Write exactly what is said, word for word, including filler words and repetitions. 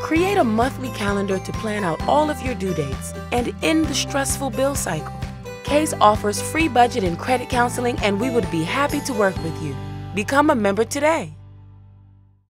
Create a monthly calendar to plan out all of your due dates and end the stressful bill cycle. Case offers free budget and credit counseling, and we would be happy to work with you. Become a member today.